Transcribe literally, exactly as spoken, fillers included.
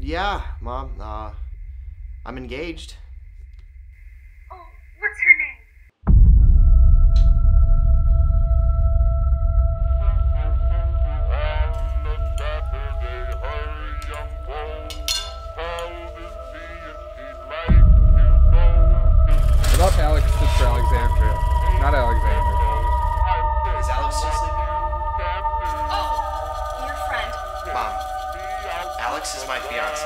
Yeah, Mom. Uh, I'm engaged. Oh, what's her name? What up, Alex? It's for Alexandria, not Alexander. Is Alex still sleeping? Oh, your friend. Mom, Alex is my fiance.